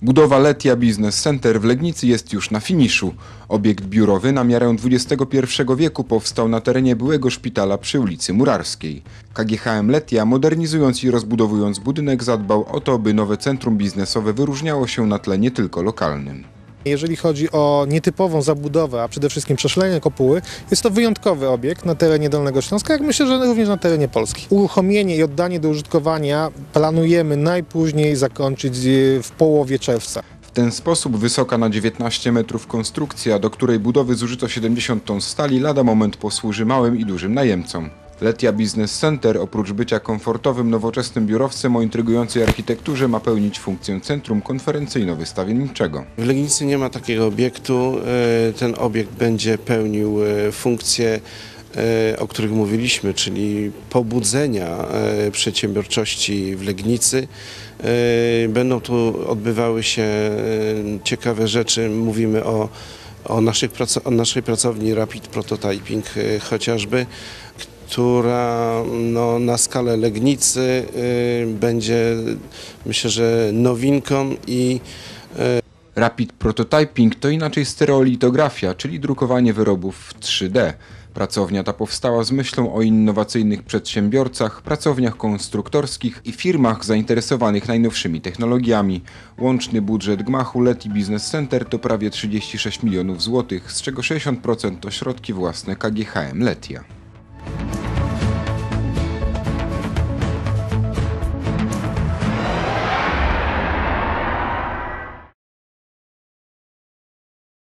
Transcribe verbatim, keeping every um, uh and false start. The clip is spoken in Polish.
Budowa Letia Business Center w Legnicy jest już na finiszu. Obiekt biurowy na miarę dwudziestego pierwszego wieku powstał na terenie byłego szpitala przy ulicy Murarskiej. K G H M Letia, modernizując i rozbudowując budynek, zadbał o to, by nowe centrum biznesowe wyróżniało się na tle nie tylko lokalnym. Jeżeli chodzi o nietypową zabudowę, a przede wszystkim przeszklenie kopuły, jest to wyjątkowy obiekt na terenie Dolnego Śląska, jak myślę, że również na terenie Polski. Uruchomienie i oddanie do użytkowania planujemy najpóźniej zakończyć w połowie czerwca. W ten sposób wysoka na dziewiętnaście metrów konstrukcja, do której budowy zużyto siedemdziesiąt ton stali, lada moment posłuży małym i dużym najemcom. Letia Business Center oprócz bycia komfortowym, nowoczesnym biurowcem o intrygującej architekturze ma pełnić funkcję centrum konferencyjno-wystawienniczego. W Legnicy nie ma takiego obiektu. Ten obiekt będzie pełnił funkcje, o których mówiliśmy, czyli pobudzenia przedsiębiorczości w Legnicy. Będą tu odbywały się ciekawe rzeczy. Mówimy o, o, naszych, o naszej pracowni Rapid Prototyping chociażby, która no, na skalę Legnicy y, będzie, myślę, że nowinką i y... Rapid Prototyping to inaczej stereolitografia, czyli drukowanie wyrobów w trzy D. Pracownia ta powstała z myślą o innowacyjnych przedsiębiorcach, pracowniach konstruktorskich i firmach zainteresowanych najnowszymi technologiami. Łączny budżet gmachu Leti Business Center to prawie trzydzieści sześć milionów złotych, z czego sześćdziesiąt procent to środki własne K G H M Letia.